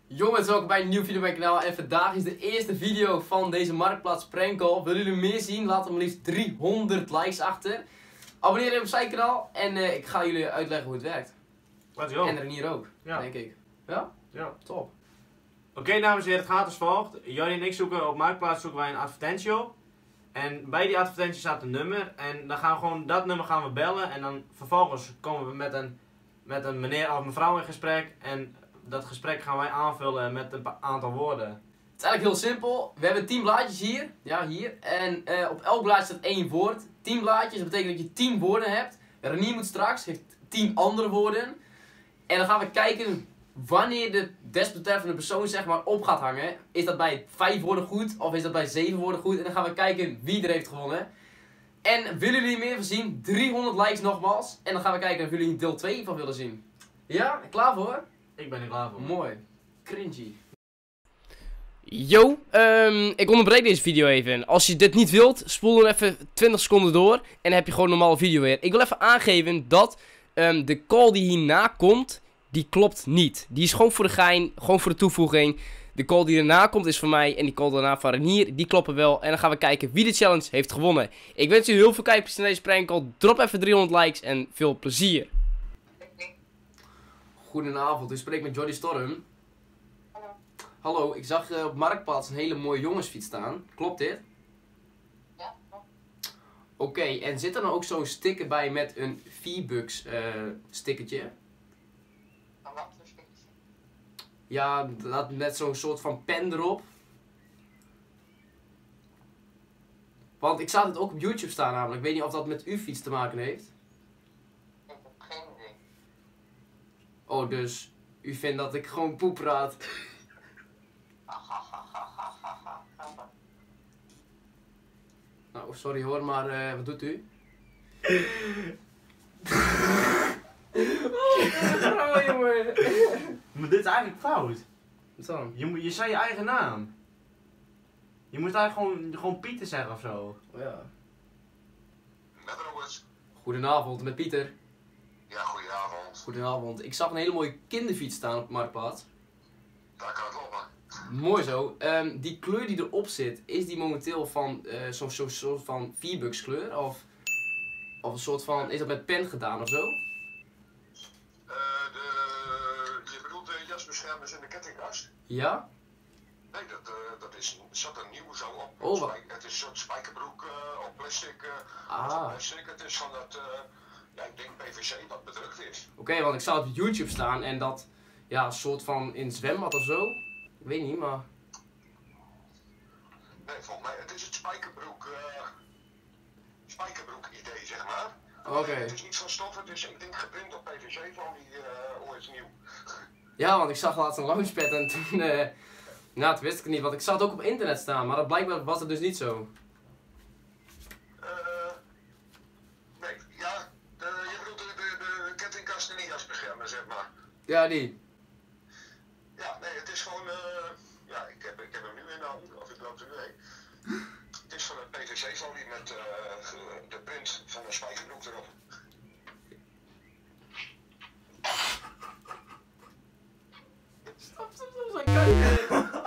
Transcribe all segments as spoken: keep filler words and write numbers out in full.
Jongens, welkom bij een nieuwe video op mijn kanaal en vandaag is de eerste video van deze Marktplaats prank call. Willen jullie meer zien? Laat er maar liefst driehonderd likes achter. Abonneer je op zijn kanaal en uh, ik ga jullie uitleggen hoe het werkt. Let's go. En Renier ook, Ja. denk ik. Ja? Ja. Top. Oké, okay, dames en heren, het gaat als volgt. Jordi en ik zoeken op Marktplaats zoeken wij een advertentie op. En bij die advertentie staat een nummer. En dan gaan we gewoon dat nummer gaan we bellen. En dan vervolgens komen we met een, met een meneer of mevrouw in gesprek. En dat gesprek gaan wij aanvullen met een aantal woorden. Het is eigenlijk heel simpel. We hebben tien blaadjes hier. Ja, hier. En uh, op elk blaadje staat één woord. tien blaadjes, dat betekent dat je tien woorden hebt. Renier moet straks, heeft tien andere woorden. En dan gaan we kijken wanneer de desbetreffende persoon zeg maar op gaat hangen. Is dat bij vijf woorden goed of is dat bij zeven woorden goed? En dan gaan we kijken wie er heeft gewonnen. En willen jullie meer van zien? driehonderd likes nogmaals. En dan gaan we kijken of jullie deel twee van willen zien. Ja, klaar voor? Ik ben er klaar voor. Mooi. Cringy. Yo, um, ik onderbreek deze video even. Als je dit niet wilt, spoel dan even twintig seconden door. En dan heb je gewoon een normale video weer. Ik wil even aangeven dat um, de call die hierna komt, die klopt niet. Die is gewoon voor de gein, gewoon voor de toevoeging. De call die erna komt is van mij en die call daarna van Renier, die kloppen wel. En dan gaan we kijken wie de challenge heeft gewonnen. Ik wens jullie heel veel kijkers in deze prank call. Drop even driehonderd likes en veel plezier. Goedenavond, u spreekt met Jordi Storm. Hallo. Hallo, ik zag uh, op Marktplaats een hele mooie jongensfiets staan. Klopt dit? Ja, klopt. Oké, okay, en zit er dan ook zo'n sticker bij met een V-Bucks uh, stickertje? En wat voor stukjes? Ja, dat met zo'n soort van pen erop. Want ik zag het ook op YouTube staan namelijk. Ik weet niet of dat met uw fiets te maken heeft. Ik heb geen idee. Oh, dus u vindt dat ik gewoon poep praat. Nou, sorry hoor, maar uh, wat doet u? Oh, jongen. Maar dit is eigenlijk fout. Wat dan? Je, moet- je zei je eigen naam. Je moest eigenlijk gewoon, gewoon Pieter zeggen of zo. Oh ja. Met Robert. Goedenavond, met Pieter. Ja, goedenavond. Goedenavond. Ik zag een hele mooie kinderfiets staan op Marktplaats. Daar kan het lopen. Mooi zo. Um, die kleur die erop zit, is die momenteel van uh, zo'n zo, soort van V-Bucks kleur? Of, of een soort van, is dat met pen gedaan of zo? Uh, de, je bedoelt de jasbeschermers in de kettingkast? Ja? Nee, dat, uh, dat is, zat er nieuw zo op. Oh, wat? Het is een soort spijkerbroek uh, op plastic. Uh, Ah. plastic. Het is van dat, uh, ja, ik denk P V C wat bedrukt is. Oké, okay, want ik zag het op YouTube staan en dat, ja, een soort van in zwembad of zo. Ik weet niet, maar... Nee, volgens mij, het is het spijkerbroek, uh, spijkerbroek idee, zeg maar. Oké. Okay. Het is niet van stof, het is, ik denk, geprint op P V C van die, uh, ooit nieuw. Ja, want ik zag laatst een launchpad en toen, uh, nou, dat wist ik niet, want ik zag het ook op internet staan, maar dat blijkbaar was het dus niet zo. Uh, nee, ja, uh, je bedoelt de, de, de kettingkast en de jasbeschermer, zeg maar. Ja, die. Ja, nee, het is gewoon, uh, ja, ik heb, ik heb hem nu in de hand, of ik loop er nu heen. Het is van een P V C-folie met uh, de print van een spijkerbroek erop. Stop, stop, stop, zo kijken.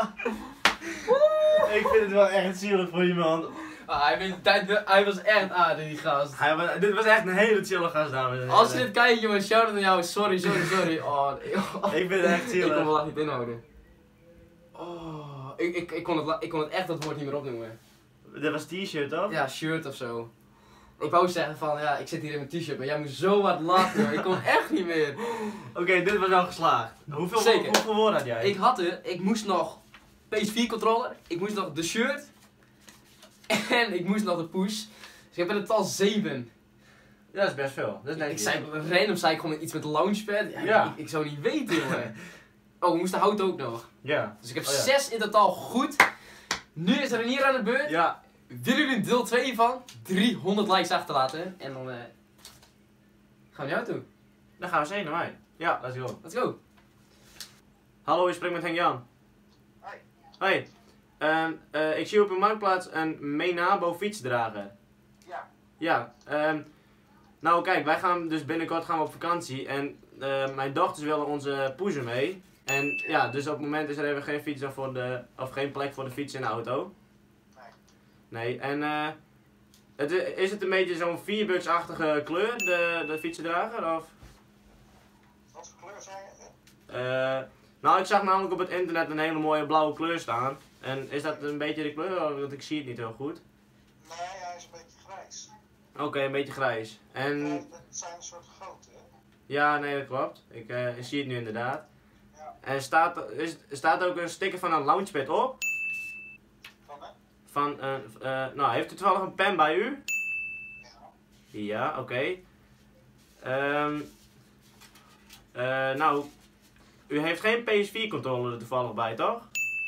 Ik vind het wel echt zielig voor je man. Ah, hij, weet, hij, hij was echt aardig, die gast. Hij was, dit was echt een hele chille gast, dames en heren. Als je dit kijkt, jongens, shout-out naar jou. Sorry, sorry, sorry. Oh, ik, Ik vind het echt zielig. ik kon me laat niet inhouden. Oh, ik, ik, ik, kon het, la- ik kon het echt dat woord niet meer opnoemen. Dit was t-shirt, toch? Ja, shirt of zo. Ik wou zeggen van, ja, ik zit hier in mijn t-shirt, maar jij moest zo hard lachen, joh. Ik kon echt niet meer. Oké, okay, dit was wel geslaagd. Hoeveel, Zeker. hoeveel woorden had jij? Ik had er, ik moest nog P S vier controller, ik moest nog de shirt en ik moest nog de push. Dus ik heb in het al zeven. Ja, dat is best veel. Dat is Ik netjes. zei, random zei ik gewoon iets met launchpad. Ja, Ja. Ik, ik zou niet weten, jongen. Oh, we moesten hout ook nog. Ja. Dus ik heb Oh, ja. zes in totaal goed. Nu is er hier aan de beurt. Ja. Willen jullie een deel twee van? driehonderd likes achterlaten. En dan uh, gaan we naar jou toe. Dan gaan we zeker naar mij. Ja, let's go. Let's go. Hallo, je spreekt met Henk Jan. Hoi. Hoi. Um, uh, ik zie op een marktplaats een Menabo fiets dragen. Ja. Ja. Um, nou kijk, wij gaan dus binnenkort gaan we op vakantie en uh, mijn dochters willen onze poezen mee. En ja, dus op het moment is er even geen fiets dan voor de, of geen plek voor de fiets in de auto. Nee. Nee, en eh het, i- is het een beetje zo'n vierbuksachtige kleur, de, de fietsendrager? Of? Wat voor kleur zijn het? Eh, nou, ik zag namelijk op het internet een hele mooie blauwe kleur staan. En is dat een beetje de kleur? Want ik zie het niet heel goed. Nee, hij is een beetje grijs. Oké, een beetje grijs. En Ja, het zijn een soort grote, hè? ja, nee, dat klopt. Ik, eh, ik zie het nu inderdaad. Ja. En staat, is, staat ook een sticker van een launchpad op. Van hè? Van, eh, eh, nou, heeft u toevallig een pen bij u? Ja. Ja, oké. Ehm, eh, nou, u heeft geen P S vier controller er toevallig bij, toch?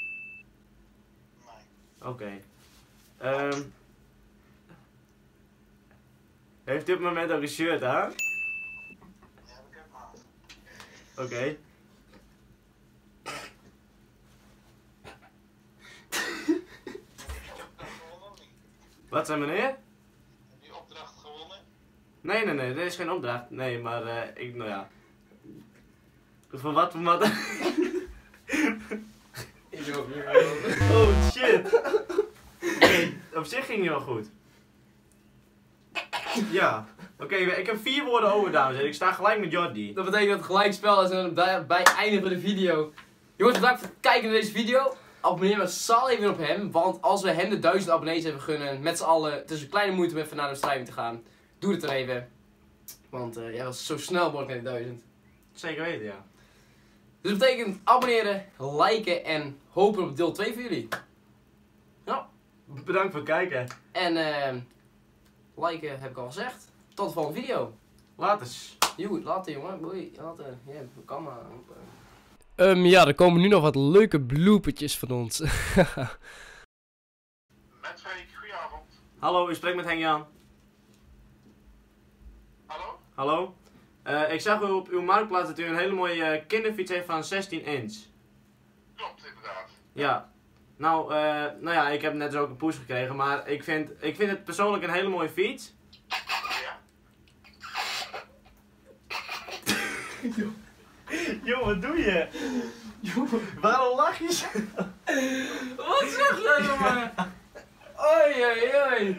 Nee. Oké. Ehm, heeft u op het moment ook een shirt aan? Die heb ik ook maar. Oké. Heb je opdracht gewonnen of niet? Wat zijn meneer? Heb je opdracht gewonnen? Nee, nee, nee, dit is geen opdracht. Nee, maar eh, ik, nou ja. Voor wat, voor wat? Ik ook niet. Oh shit. Oké, op zich ging hij wel goed. Ja. Oké, ik heb vier woorden over, dames en heren. Ik sta gelijk met Jordi. Dat betekent dat het gelijk spel is en bij, bij het einde van de video. Jongens, bedankt voor het kijken naar deze video. Abonneer massaal even op hem, want als we hem de duizend abonnees hebben gunnen, met z'n allen, het is een kleine moeite om even naar de bestrijding te gaan. Doe het dan even. Want uh, jij was zo snel mogelijk naar die duizend. Zeker weten, ja. Dus dat betekent abonneren, liken en hopen op deel twee voor jullie. Ja. Bedankt voor het kijken. En uh, liken heb ik al gezegd. Tot de volgende video. Later. Joe, later jongen. Boei. Later. Ja, kan maar. Um, ja, er komen nu nog wat leuke bloopertjes van ons. Met Freek, goedenavond. Hallo, u spreekt met Henk-Jan. Hallo? Hallo. Uh, ik zag u op uw marktplaats dat u een hele mooie uh, kinderfiets heeft van zestien inch. Klopt, inderdaad. Ja. Nou, uh, nou ja, ik heb net dus ook een push gekregen, maar ik vind, ik vind het persoonlijk een hele mooie fiets. Ja? Joh, wat doe je? Waarom lach je zo? Wat zeg jij jongen? Oei oei oei.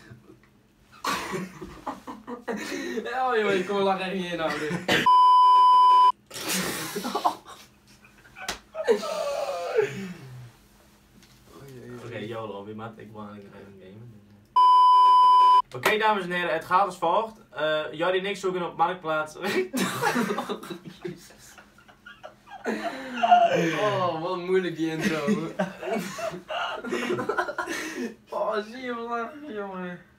Ja jongen, ik kom er lach echt niet in houden. Oké, YOLO, wie maakt ik belangrijk nog even gamen. Oké, okay, dames en heren, het gaat als volgt. Uh, Jordi en ik zoeken op marktplaats. Oh, wat moeilijk die intro. Oh, zie je wel lachen, jongen.